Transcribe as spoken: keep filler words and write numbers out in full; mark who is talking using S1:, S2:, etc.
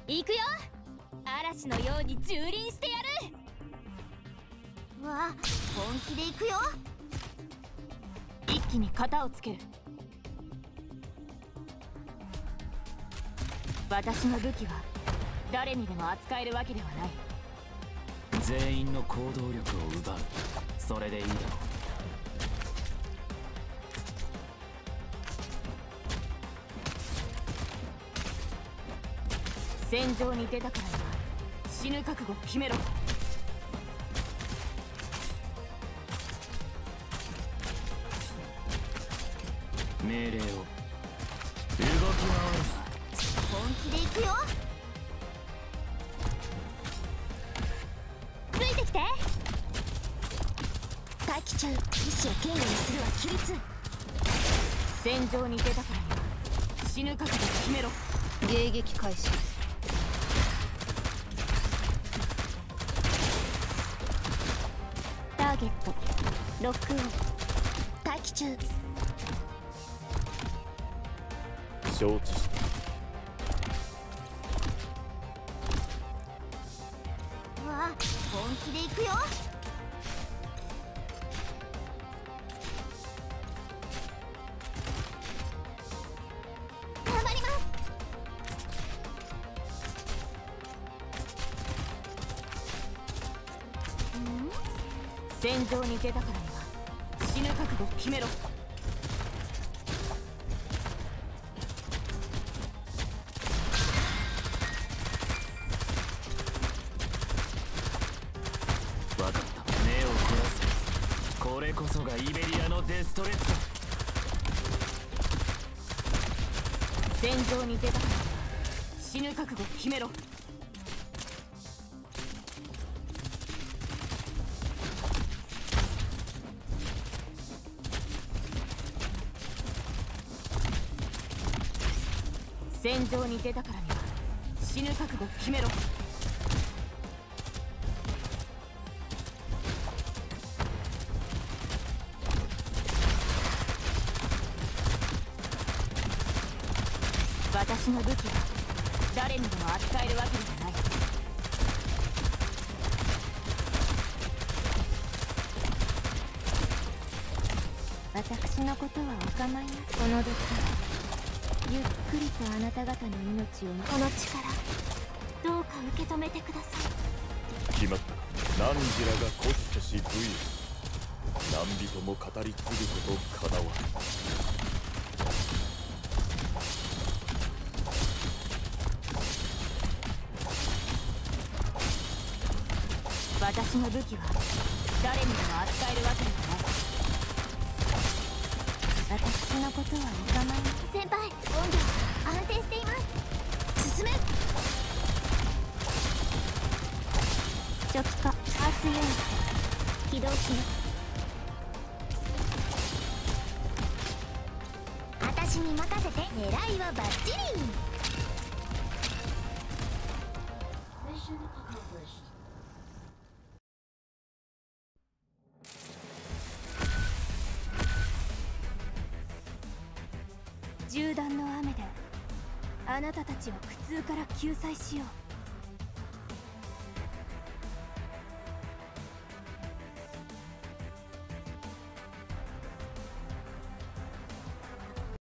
S1: 行くよ。嵐のように蹂躙してやる。
S2: うわ、本気で行くよ。
S1: 一気に型をつける。私の武器は誰にでも扱えるわけではない。
S3: 全員の行動力を奪う。それでいいだろう。
S1: 戦場に出たからには死ぬ覚悟を決めろ。
S3: 命令を。動き回るな。
S2: 本気で行くよ。
S1: ついてきて。
S2: 大気中、意志を権威にするは規律。
S1: 戦場に出たからには死ぬ覚悟を決めろ。
S2: 迎撃開始。ターゲットロックオン。待機中。
S4: 承知した。
S2: うわ、本気で行くよ。頑張ります。
S1: 戦場に出たからには死ぬ覚悟を決めろ。
S3: 分かった。目を凝らす。これこそがイベリアのデストレッツ。
S1: 戦場に出たからには死ぬ覚悟を決めろ。戦場に出たからには死ぬ覚悟を決めろ。私の武器は誰にでも扱えるわけじゃない。
S2: 私のことはお構いなく。この時ゆっくりとあなた方の命を。この力どうか受け止めてください。
S4: 決まった。何時らが孤児せし武勇。何人も語り継ぐことかなわん。
S1: 私の武器は誰にでも扱えるわけではない。
S2: 私のことはお構いなく。先輩、音量安定しています。進め。初期化アースユニット起動します。私に任せて。狙いはバッチリ。
S1: 銃弾の雨であなたたちを苦痛から救済しよう。